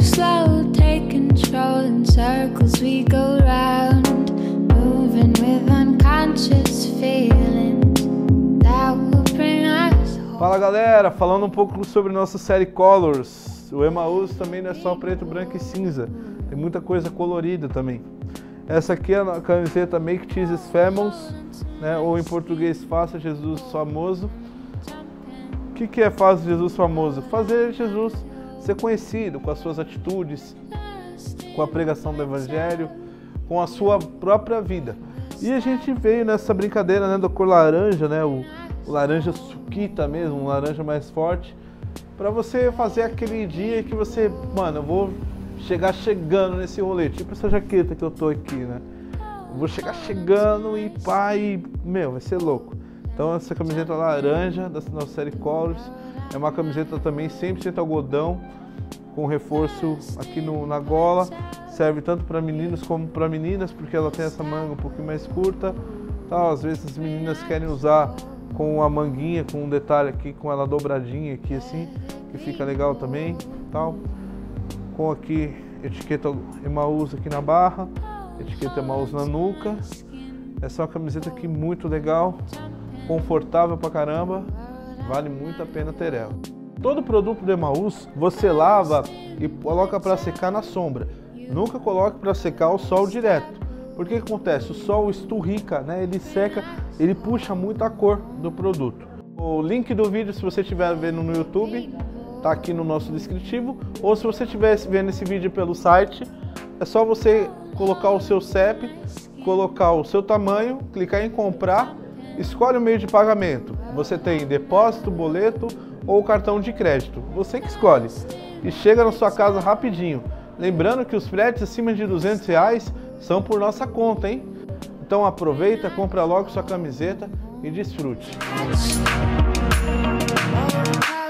slow, take control. In circles we go round, moving with unconscious feelings that will bring us home. Fala galera, falando um pouco sobre nossa série Colors. O Emaús também não é só preto, branco e cinza, tem muita coisa colorida também. Essa aqui é a camiseta Make Jesus Famous, né? Ou em português, Faça Jesus Famoso. O que é Faça Jesus Famoso? Fazer Jesus ser conhecido com as suas atitudes, com a pregação do Evangelho, com a sua própria vida. E a gente veio nessa brincadeira, né, da cor laranja, né, o laranja suquita mesmo, um laranja mais forte, para você fazer aquele dia que você, mano, eu vou chegar chegando nesse rolê, tipo essa jaqueta que eu tô aqui, né? Eu vou chegar chegando e pá, e, meu, vai ser louco. Então essa camiseta laranja da nossa série Colors é uma camiseta também 100% algodão, com reforço aqui na gola. Serve tanto para meninos como para meninas, porque ela tem essa manga um pouquinho mais curta. Tal, às vezes as meninas querem usar com a manguinha, com um detalhe aqui, com ela dobradinha aqui assim, que fica legal também. Tal. Com aqui etiqueta Emaús aqui na barra, etiqueta Emaús na nuca. Essa é uma camiseta aqui muito legal, confortável pra caramba, vale muito a pena ter ela. Todo produto do Emaús você lava e coloca para secar na sombra. Nunca coloque para secar ao sol direto. Porque que acontece? O sol esturrica, né? Ele seca, ele puxa muito a cor do produto. O link do vídeo, se você estiver vendo no YouTube, tá aqui no nosso descritivo. Ou se você estiver vendo esse vídeo pelo site, é só você colocar o seu CEP, colocar o seu tamanho, clicar em comprar, escolhe o meio de pagamento. Você tem depósito, boleto ou cartão de crédito. Você que escolhe. E chega na sua casa rapidinho. Lembrando que os fretes acima de R$200 são por nossa conta, hein? Então aproveita, compra logo sua camiseta e desfrute.